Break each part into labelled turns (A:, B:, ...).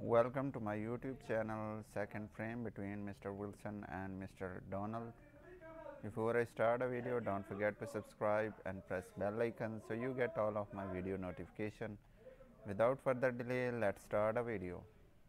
A: Welcome to my YouTube channel, second frame between Mr. Wilson and Mr. Donald. Before I start a video, don't forget to subscribe and press bell icon so you get all of my video notification. Without further delay, let's start a video.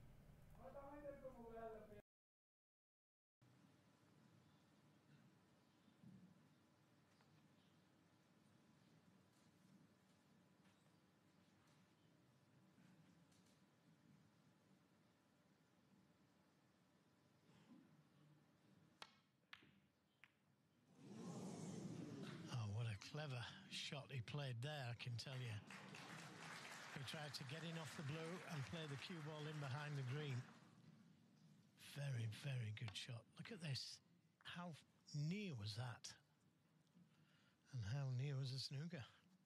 B: Oh, what a clever shot he played there, I can tell you. He tried to get in off the blue and play the cue ball in behind the green. Very, very good shot. Look at this. How near was that? And how near was the snooker?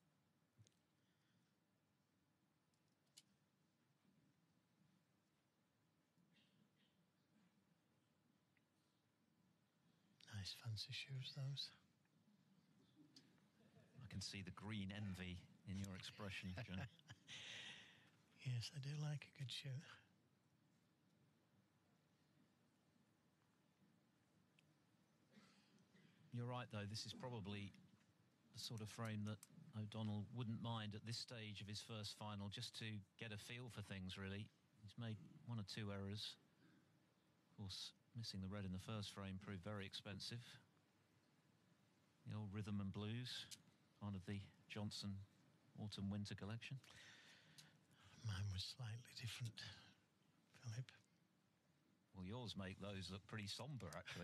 B: Nice fancy shoes, those.
C: I can see the green envy in your expression, John.
B: Yes, I do like a good shoe.
C: You're right, though. This is probably the sort of frame that O'Donnell wouldn't mind at this stage of his first final, just to get a feel for things, really. He's made one or two errors. Of course, missing the red in the first frame proved very expensive. The old rhythm and blues, part of the Johnson autumn-winter collection.
B: Mine was slightly different, Philip.
C: Well, yours make those look pretty somber, actually.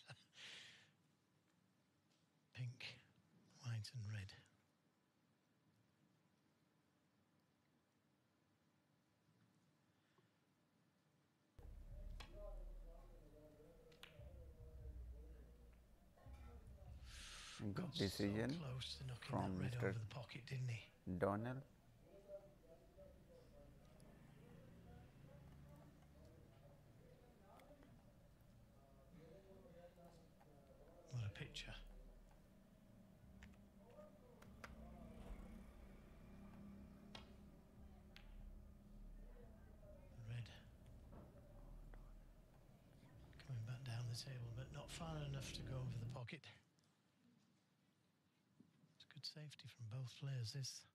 B: Pink, white and red.
A: Good decision
B: so close to knocking
A: from
B: that red
A: Mr.
B: over the pocket, didn't he?
A: Donald.
B: What a picture. Red. Coming back down the table, but not far enough to go over the pocket. It's good safety from both players, this.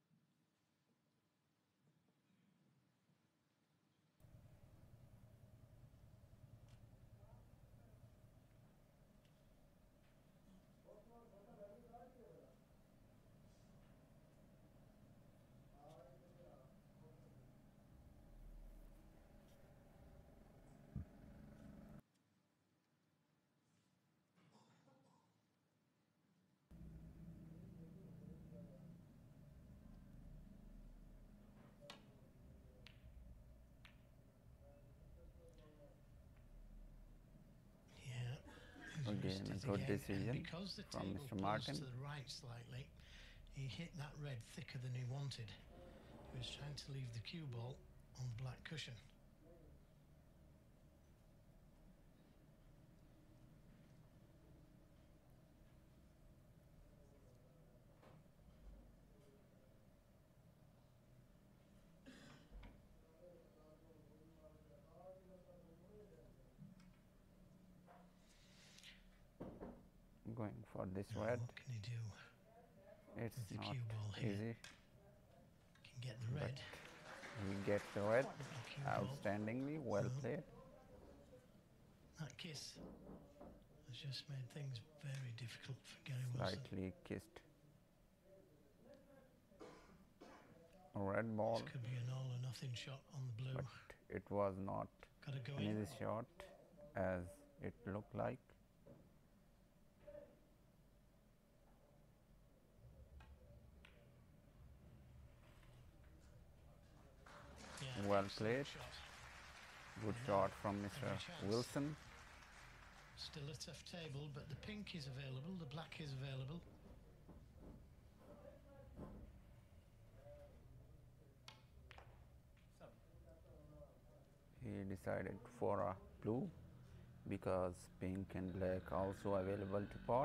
A: Again, a good decision
B: because the
A: from
B: table
A: Mr.
B: pulls
A: Martin.
B: to the right slightly, he hit that red thicker than he wanted. He was trying to leave the cue ball on the black cushion.
A: Going for this
B: Now,
A: red.
B: what can he do?
A: It's
B: with the
A: not
B: cue ball here?
A: easy.
B: Can get the red.
A: We get the red.
B: Cue ball.
A: Outstandingly well played.
B: That kiss has just made things very difficult for Gary Wilson.
A: Slightly kissed. A red ball,
B: This could be an all or nothing shot on the blue.
A: but it was not
B: Gotta go
A: an
B: in.
A: easy shot as it looked like.
B: Yeah,
A: Well
B: excellent
A: played.
B: shot.
A: Good shot from Mr.
B: Every chance.
A: Wilson.
B: Still a tough table, but the pink is available, the black is available.
A: He decided for a blue because pink and black also available to pot.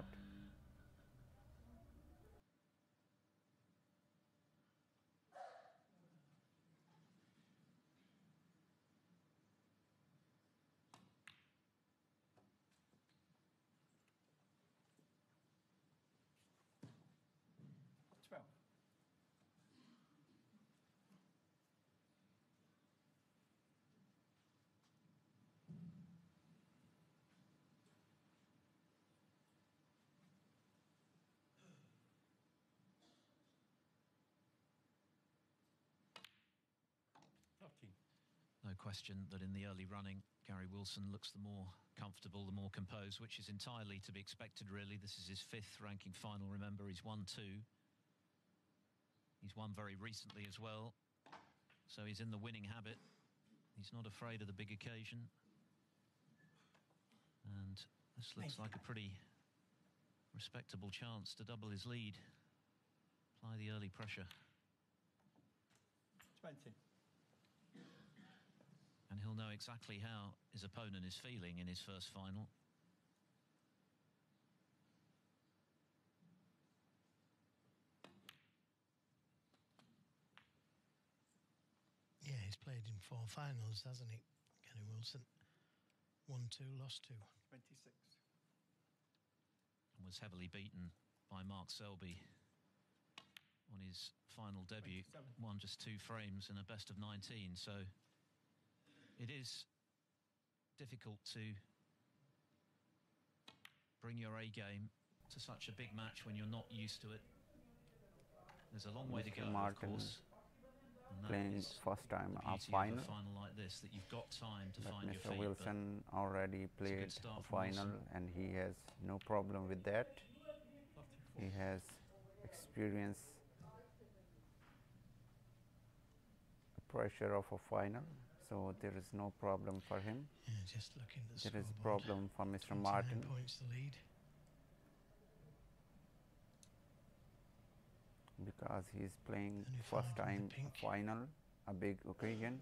C: question that in the early running, Gary Wilson looks the more comfortable, the more composed, which is entirely to be expected, really. This is his 5th ranking final, remember. He's won 2. He's won very recently as well, so he's in the winning habit. He's not afraid of the big occasion. And this looks like a pretty respectable chance to double his lead. Apply the early pressure.
D: 20.
C: And he'll know exactly how his opponent is feeling in his first final.
B: Yeah, he's played in 4 finals, hasn't he, Gary Wilson? 1-2, lost 2.
D: 26.
C: And was heavily beaten by Mark Selby on his final debut.
D: 27.
C: Won just 2 frames in a best of 19, so it is difficult to bring your A game to such a big match when you're not used to it. There's a long way to go,
A: Martin,
C: of course. And that
A: playing
C: is
A: first time
C: the
A: a
C: beauty
A: final.
C: of a final like this, that you've got time to
A: But
C: find your
A: Mr.
C: feet.
A: Wilson already
C: good
A: played
C: start
A: a
C: from
A: final
C: Wilson.
A: and he has no problem with that.
D: 34.
A: He has experience, pressure of a final, so there is no problem for him.
B: Yeah, just looking at the
A: There is
B: scoreboard.
A: problem for Mr.
B: 29
A: Martin.
B: points the lead.
A: Because he is playing
B: 25
A: first
B: with the
A: time
B: pink.
A: a final, a big occasion.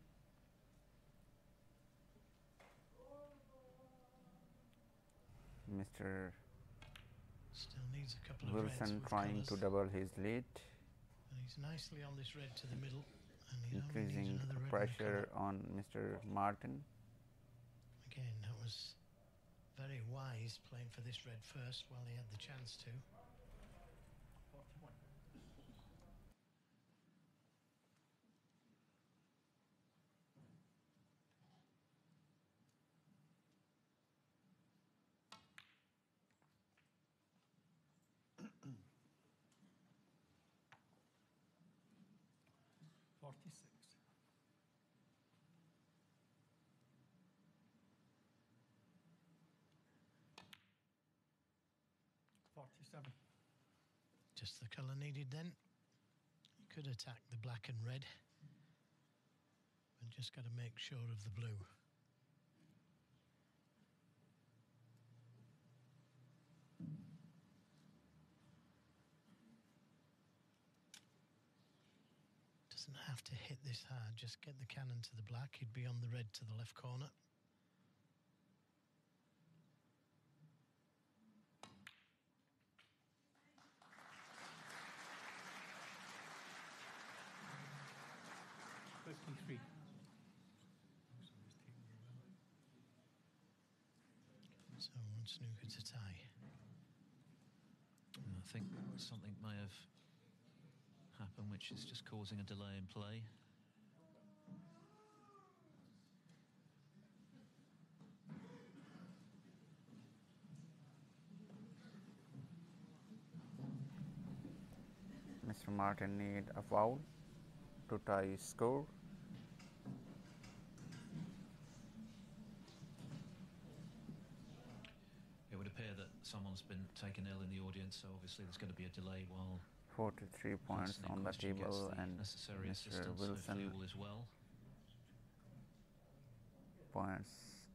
A: Mr.
B: Still needs a couple of reds
A: Wilson
B: with
A: trying to
B: colours.
A: double his lead,
B: And he's nicely on this red to the middle. And he only needs
A: increasing
B: another red and a
A: pressure
B: colour.
A: on Mr. Martin.
B: Again, that was very wise playing for this red first while he had the chance to.
D: 41.
B: Just the colour needed then. You could attack the black and red, but just got to make sure of the blue. Doesn't have to hit this hard, just get the cannon to the black. He'd be on the red to the left corner. So one snooker to tie.
C: I think something may have happened which is just causing a delay in play.
A: Mr. Martin need a foul to tie his score.
C: It would appear that someone's been taken ill in the audience, so obviously there's going to be a delay while
A: 43
C: the
A: points
C: person in
A: on the
C: question gets
A: table,
C: the
A: and
C: necessary
A: Mr.
C: assistance.
A: Wilson
C: Hopefully all is well.
A: points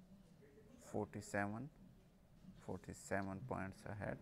A: 47 points ahead.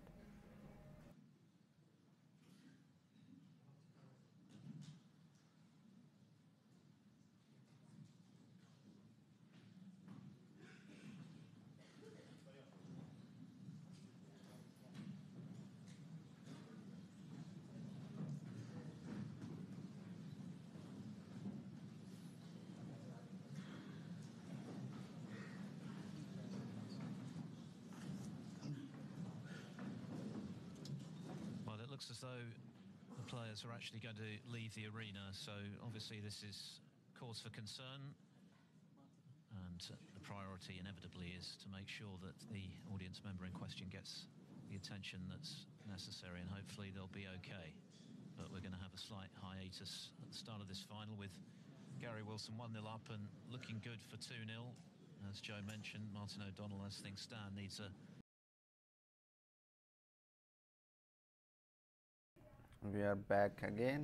C: Well, it looks as though the players are actually going to leave the arena, so obviously this is cause for concern, and the priority inevitably is to make sure that the audience member in question gets the attention that's necessary, and hopefully they'll be okay. But we're going to have a slight hiatus at the start of this final with Gary Wilson 1-0 up and looking good for 2-0. As Joe mentioned, Martin O'Donnell, as things stand, needs a...
A: We are back again.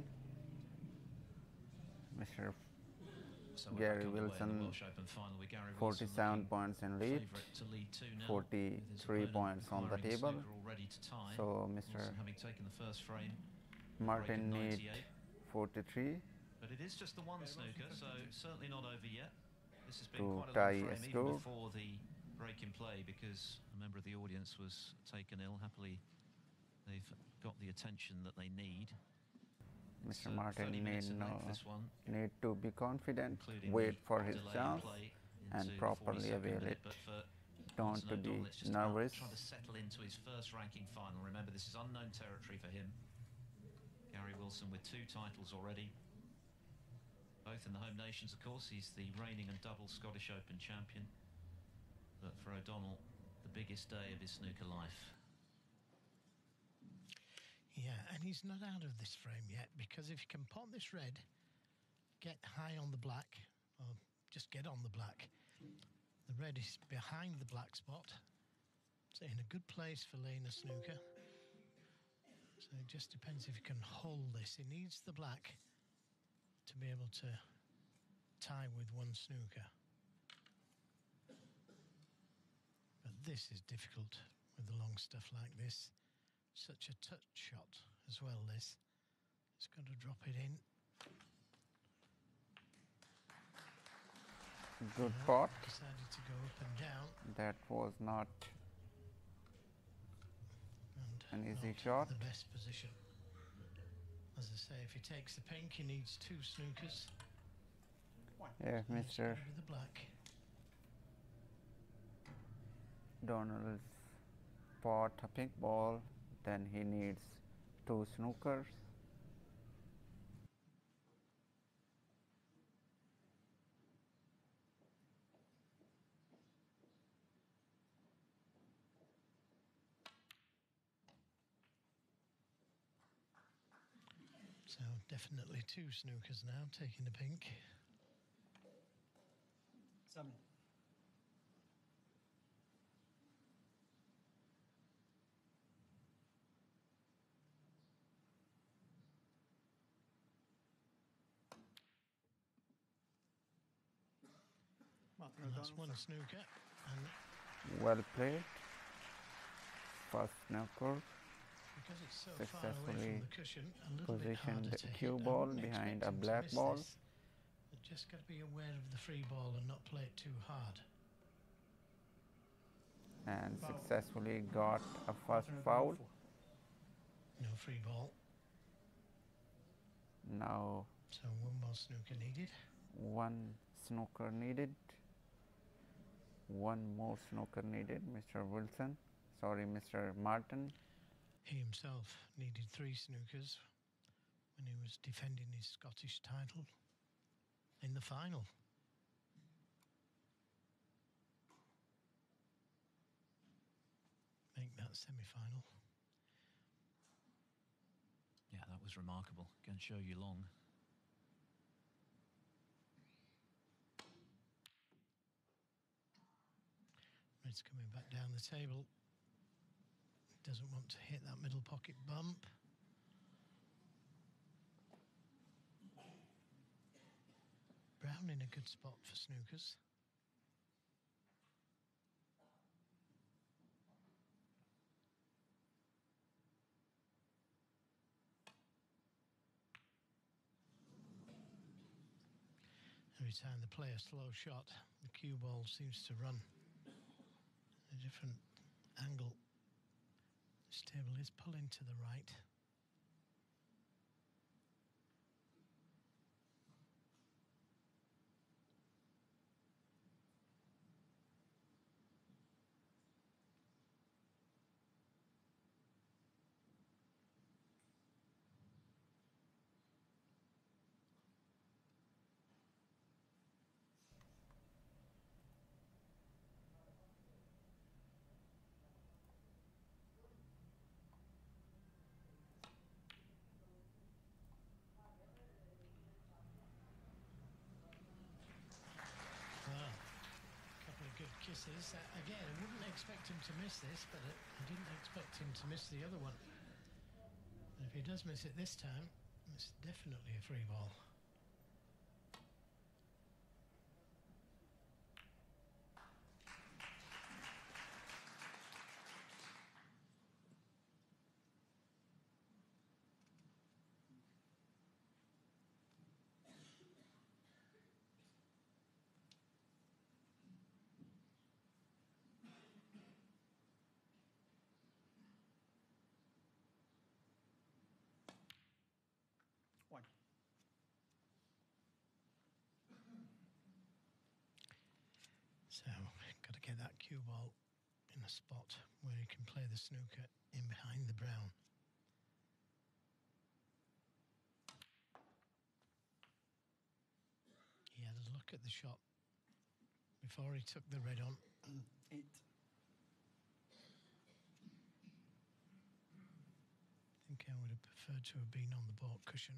A: Mr.
C: So we're
A: Gary
C: back underway in the
A: Wilson,
C: Welsh Open final with Gary Wilson
A: 47
C: looking
A: points in lead,
C: favourite to lead 2-0,
A: 43
C: with his
A: points on the
C: opponent
A: table.
C: requiring snooker already to tie.
A: So
C: Wilson
A: Mr.
C: having taken the first frame,
A: Martin
C: break
A: need
C: at 98.
A: 43
C: But it is just the one snooker, so certainly not over yet. This has been
A: to
C: quite a
A: tie
C: long
A: a
C: frame
A: score.
C: even before the break in play, because a member of the audience was taken ill. Happily, they've got the attention that they need.
A: Mr. Martin
C: 30 minutes in
A: need
C: length, this one,
A: to be confident,
C: including
A: wait
C: the
A: for his
C: delay in
A: chance
C: play
A: and
C: into the
A: properly
C: 42nd
A: avail
C: minute.
A: it.
C: But for
A: Don't
C: Martin
A: to be
C: O'Donnell, it's just about
A: nervous.
C: trying to settle into his first ranking final. Remember, this is unknown territory for him. Gary Wilson with 2 titles already, both in the home nations, of course. He's the reigning and double Scottish Open champion. But for O'Donnell, the biggest day of his snooker life.
B: Yeah, and he's not out of this frame yet, because if you can pot this red, get high on the black, or just get on the black. The red is behind the black spot, so in a good place for laying a snooker. So it just depends if you can hold this. He needs the black to be able to tie with one snooker. But this is difficult with the long stuff like this. Such a touch shot as well, this. It's got to drop it in.
A: Good pot.
B: Decided to go up and down.
A: That was not
B: And
A: an easy
B: not
A: shot.
B: the best position. As I say, if he takes the pink, he needs 2 snookers.
A: Yeah,
B: And it's
A: Mr.
B: gotta be the black.
A: Donald's pot a pink ball, then he needs 2 snookers.
B: So definitely 2 snookers now, taking the pink.
D: 7. Martin
B: And that's
D: O'Donnell.
B: one snooker. And
A: Well played. First snooker.
B: because it's so far away
A: Successfully
B: from the cushion, a little bit
A: positioned
B: harder to
A: cue
B: hit. I
A: ball
B: wouldn't
A: behind
B: expect
A: a
B: him to
A: black
B: miss
A: ball.
B: this. But just got to be aware of the free ball and not play it too hard.
A: And
D: Foul.
A: successfully got a first
D: Martin
A: foul.
D: O'Donnell, 4.
B: No free ball.
A: Now
B: So one more snooker needed.
A: 1 snooker needed. 1 more snooker needed, Mr. Wilson. Sorry, Mr. Martin.
B: He himself needed 3 snookers when he was defending his Scottish title in the final. Make that semi-final.
C: Yeah, that was remarkable. Can show you long.
B: Red's coming back down the table. Doesn't want to hit that middle pocket bump. Brown in a good spot for snookers. Every time they play a slow shot, the cue ball seems to run a different angle. This table is pulling to the right. kisses. Again, I wouldn't expect him to miss this, but I didn't expect him to miss the other one. And if he does miss it this time, it's definitely a free ball.
D: One.
B: So, got to get that cue ball in a spot where he can play the snooker in behind the brown. He had a look at the shot before he took the red on.
D: 8.
B: I think I would have preferred to have been on the baulk cushion.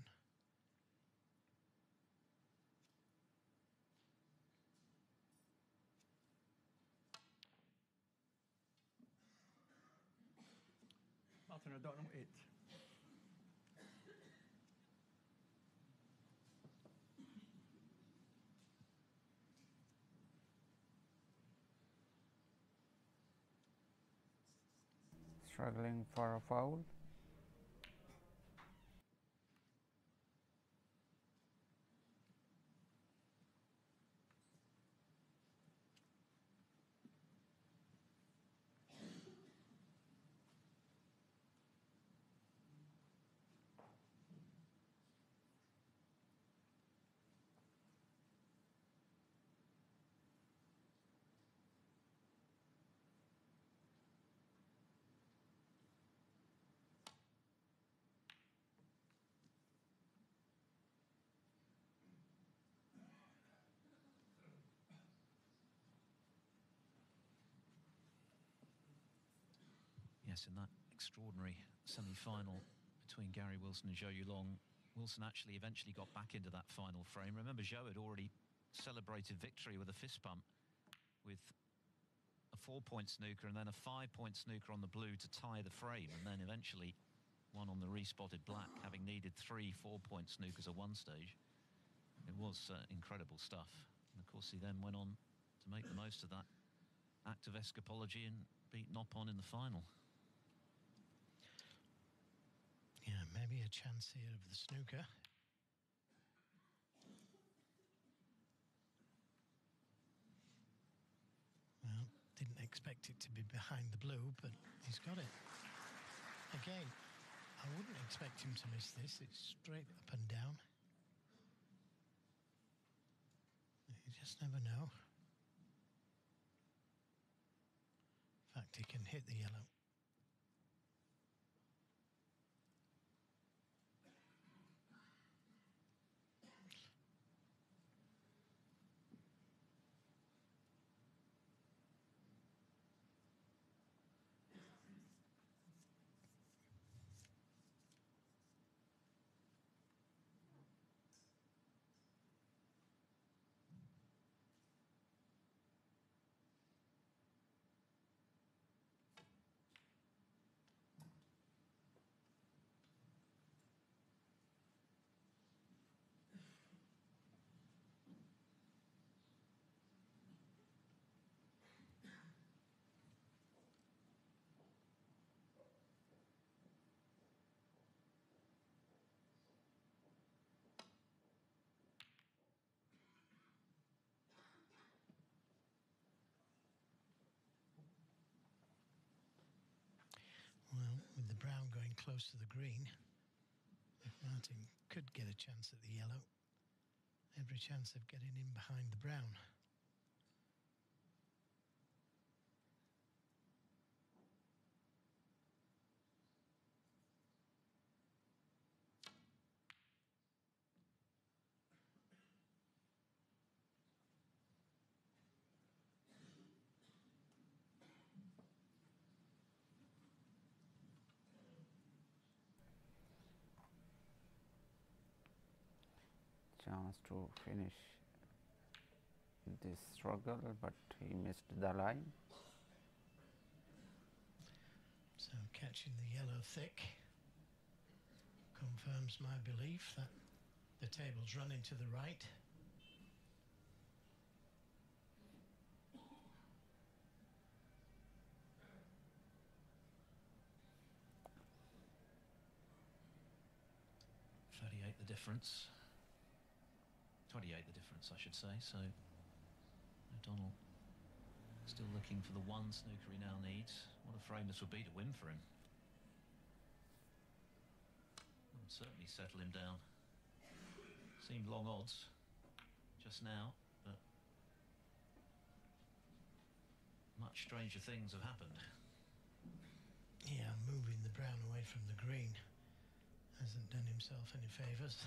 D: Martin O'Donnell, 8.
A: Struggling for a foul.
C: Yes, in that extraordinary semi-final between Gary Wilson and Zhou Yulong, Wilson actually eventually got back into that final frame. Remember, Zhou had already celebrated victory with a fist pump with a 4-point snooker and then a 5-point snooker on the blue to tie the frame, and then eventually one on the respotted black, having needed 3 4-point snookers at one stage. It was incredible stuff. And of course, he then went on to make the most of that act of escapology and beat Noppon in the final.
B: Yeah, maybe a chance here of the snooker. Well, didn't expect it to be behind the blue, but he's got it. Again, I wouldn't expect him to miss this. It's straight up and down. You just never know. In fact, he can hit the yellow. Well, with the brown going close to the green, if Martin could get a chance at the yellow, every chance of getting in behind the brown.
A: Chance to finish this struggle, but he missed the line.
B: So catching the yellow thick confirms my belief that the table's running to the right.
C: The difference. 28 the difference, I should say. So O'Donnell still looking for the one snooker he now needs. What a frame this would be to win for him. Would certainly settle him down. Seemed long odds just now, but much stranger things have happened.
B: Yeah, moving the brown away from the green hasn't done himself any favours.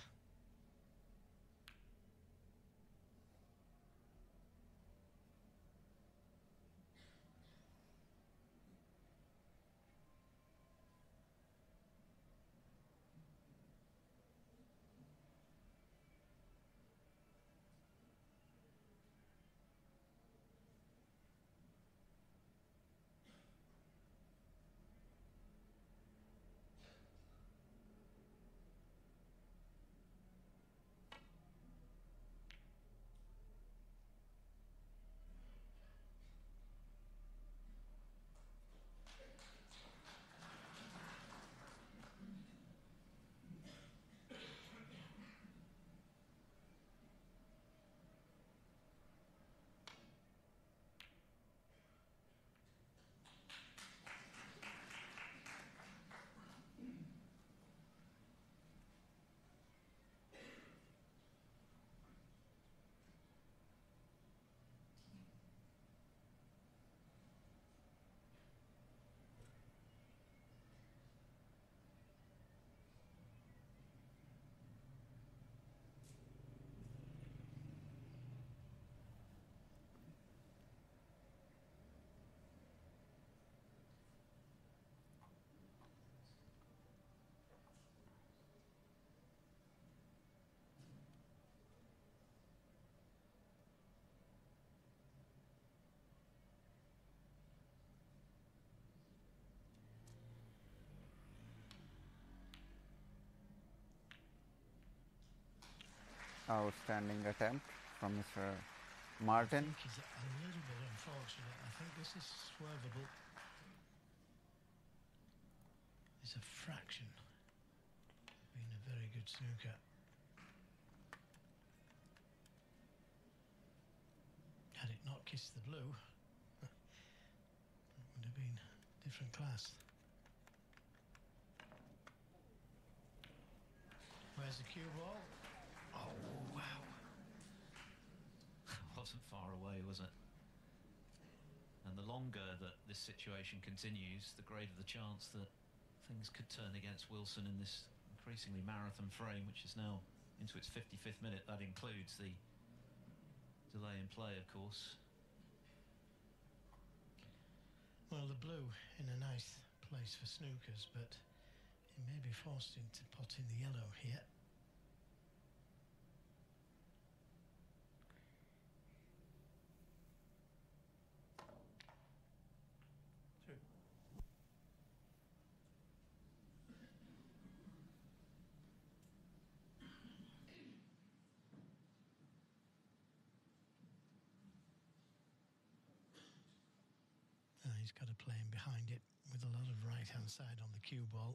A: Outstanding attempt from Mr. Martin.
B: I think he's a little bit unfortunate. I think this is swervable. It's a fraction of being a very good snooker. Had it not kissed the blue, it would have been a different class. Where's the cue ball? Oh, wow.
C: Wasn't far away, was it? And the longer that this situation continues, the greater the chance that things could turn against Wilson in this increasingly marathon frame, which is now into its 55th minute. That includes the delay in play, of course.
B: Well, the blue in a nice place for snookers, but he may be forced into potting the yellow here. He's got a plane behind it with a lot of right-hand side on the cue ball.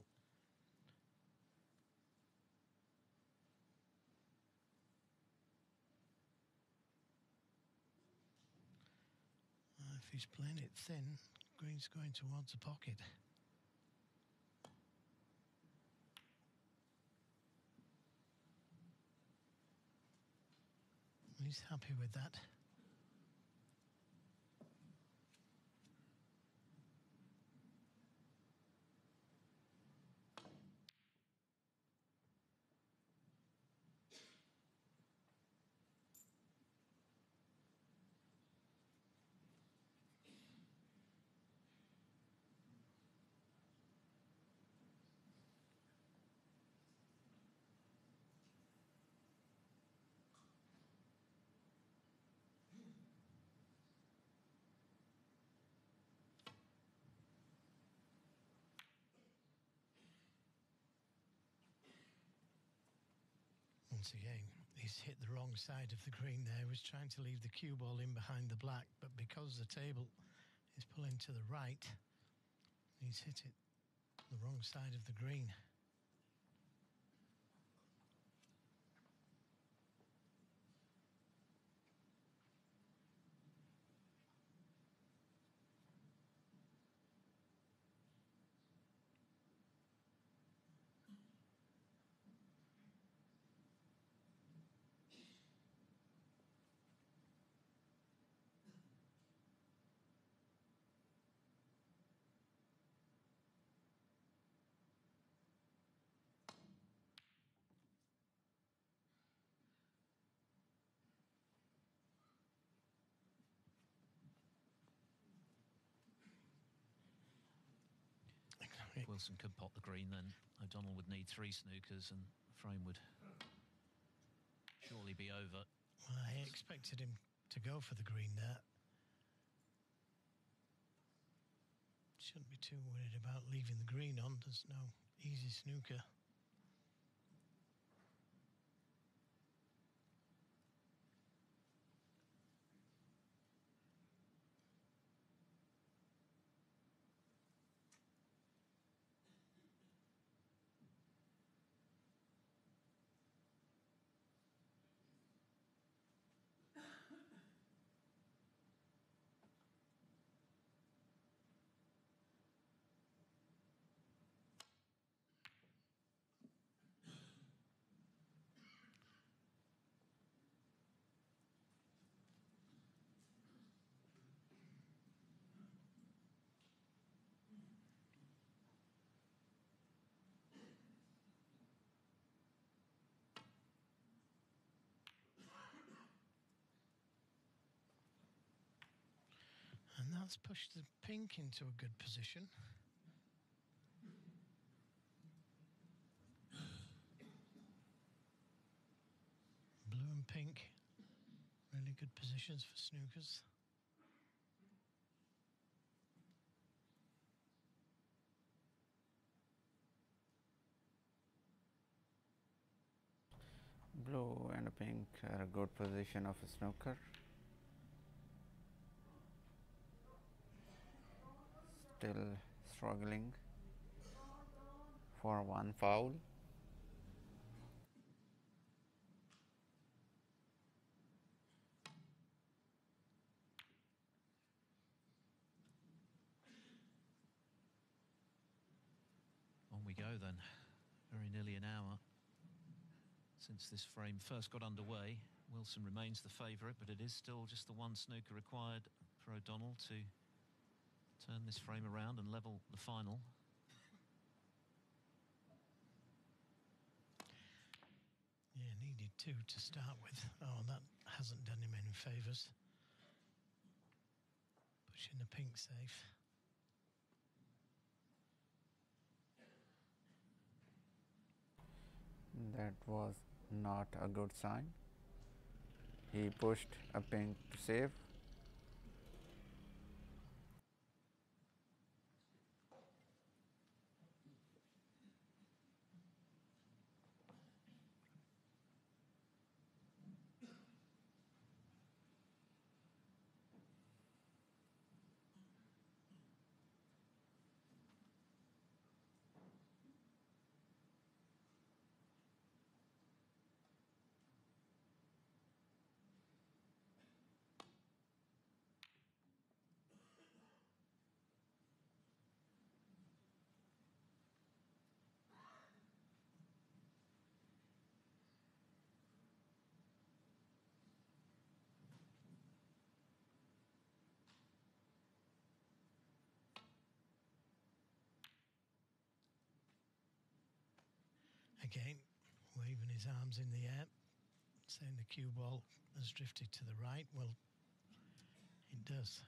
B: If he's playing it thin, green's going towards the pocket. He's happy with that. Once again, he's hit the wrong side of the green there. He was trying to leave the cue ball in behind the black, but because the table is pulling to the right, he's hit it the wrong side of the green.
C: If Wilson could pot the green, then O'Donnell would need 3 snookers and the frame would surely be over.
B: Well, I expected him to go for the green there. Shouldn't be too worried about leaving the green on. There's no easy snooker. And that's pushed the pink into a good position. Blue and pink, really good positions for snookers.
A: Blue and pink are a good position of a snooker. Still struggling for 1 foul.
C: On we go then. Very nearly an hour since this frame first got underway. Wilson remains the favourite, but it is still just the 1 snooker required for O'Donnell to turn this frame around and level the final.
B: Yeah, needed 2 to start with. Oh, that hasn't done him any favours. Pushing the pink safe.
A: That was not a good sign. He pushed a pink to save.
B: Again, waving his arms in the air, saying the cue ball has drifted to the right. Well, it does.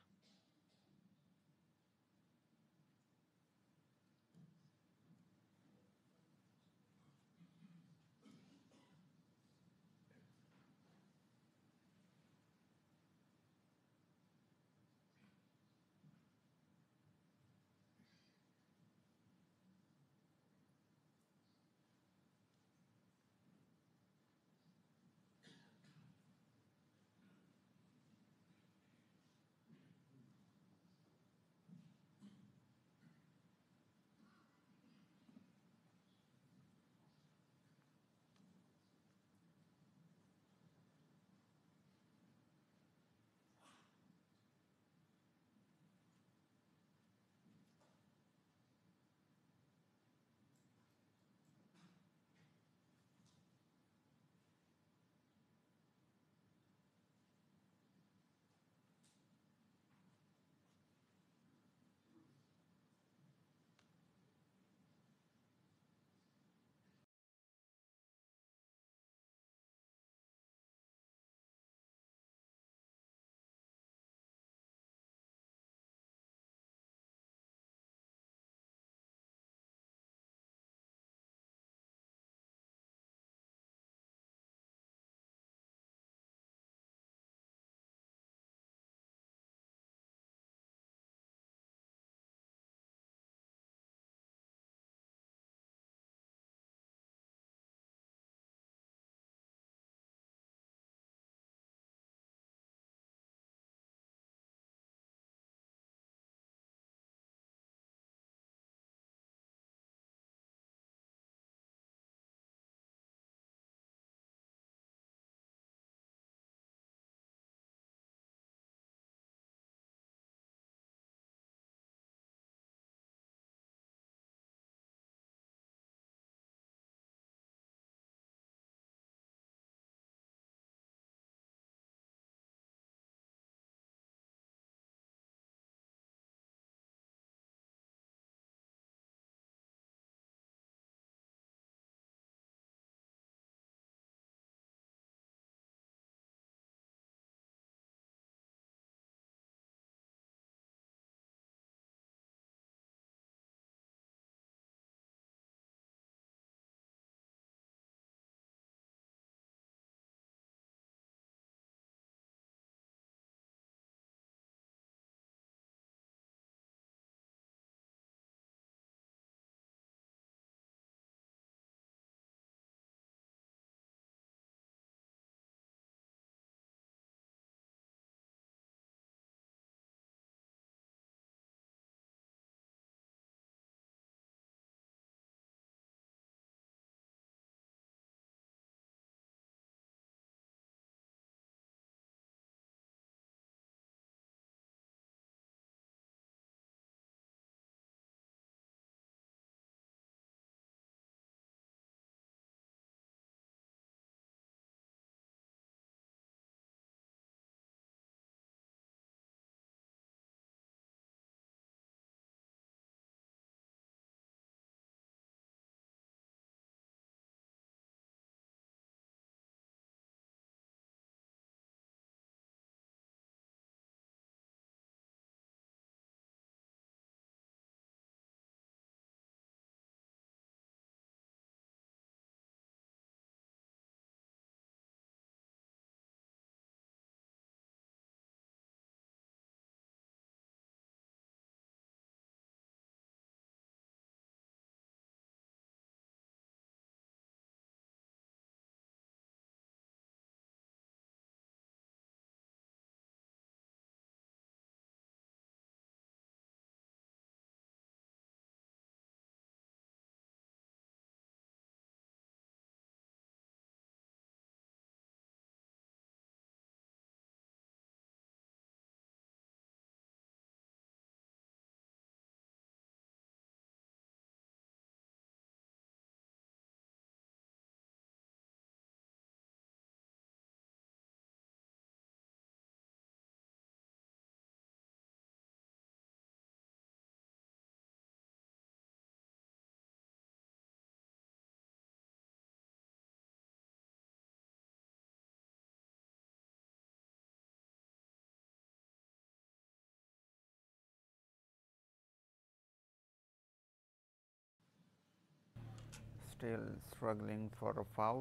A: Still struggling for a foul.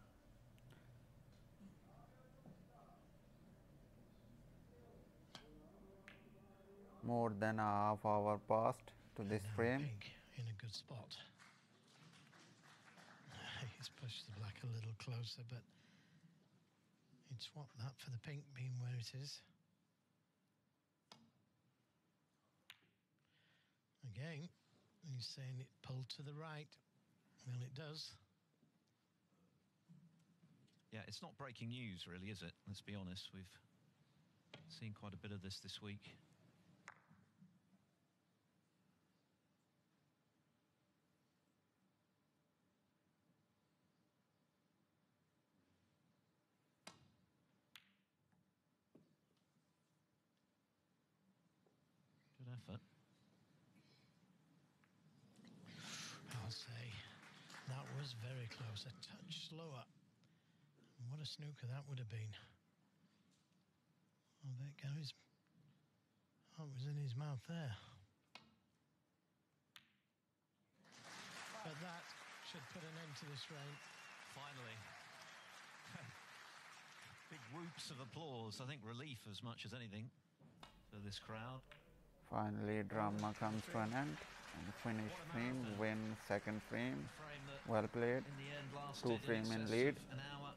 A: More than a half hour passed to this
B: Now
A: frame.
B: Pink in a good spot. He's pushed the black a little closer, but he'd swap that for the pink being where it is. Again, he's saying it pulled to the right. Well, it does.
C: Yeah, it's not breaking news, really, is it? Let's be honest. We've seen quite a bit of this week. Good effort.
B: I'll say that was very close. A touch slower. What a snooker that would have been. Oh, there it goes. Oh, it was in his mouth there. But that should put an end to this rain.
C: Finally. Big whoops of applause. I think relief as much as anything for this crowd.
A: Finally, drama comes to an end. And finish frame, win second frame.
C: Frame that
A: Well played.
C: in the end lasted
A: 2
C: in
A: frame in
C: excess
A: lead.
C: of an hour.